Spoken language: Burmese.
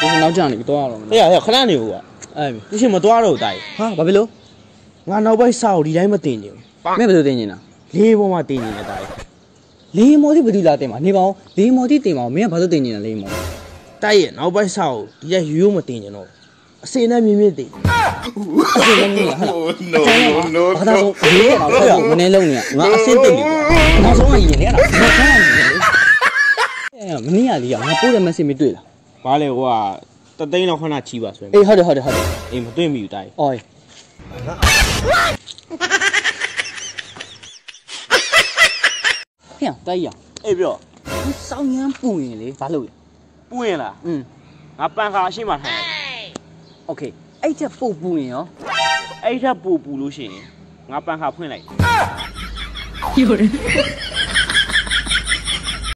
နောက်ကြနေပြီတော့ရတော့မယ်ဟဲ့ခဏနေဘူးကွာသူရှင်မသွားတော့တိုင်းဟာဘာဖြစ်လို့ငါနောက်ပိုင်းစာအုပ်ဒီတိုင်းမတင်ချင်ဘူးမင်းဘယ်လိုတင်ချင်တာလေးပေါ်မှာတင်ချင်တယ်တိုင်းလေးမော်တိဘယ်သူလာတင်မှာနေပါဦးလေးမော်တိတင်ပါဦးမင်းကဘာလို့တင်ချင်တာလေးမော်တိုက်ရဲ့နောက်ပိုင်းစာအုပ်ဒီတိုင်းရိုးမတင်ချင်တော့အစင်းနဲ့မြင့်မြင့်တင်အစင်းနဲ့မြင့်ဟာ no ဘာသာဆိုလေးရတော့ဆက်မနေလုံးနေငါအစင်းတင်ပြီနောက်ဆုံးကရင်လေအဲ့ဒါနောက်ဆုံးကရင်လေမင်းရလေးကငါပို့တဲ့ message မတွေ့လားဘာလဲကွာတသိန်းတော့ခဏချီပါဆိုရင်အေးဟုတ်တယ်အေးမတွေ့မိဘူးတိုင်းအော်ဟဲ့တိုက်ရအေးပြောစောင်းရမ်းပူရင်လေဘာလုပ်လဲပူရင်လားငါပန်ခါအရှိမှထိုင်โอเคအဲ့ချက်ပို့ပူရင်ရောအဲ့ချက်ပို့ပူလို့ရှိရင်ငါပန်ခါဖွင့်လိုက်有人